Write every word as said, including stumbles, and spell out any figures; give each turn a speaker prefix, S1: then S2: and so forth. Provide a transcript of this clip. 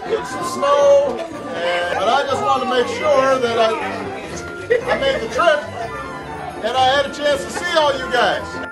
S1: get some snow, and, but I just wanted to make sure that I, I made the trip and I had a chance to see all you guys.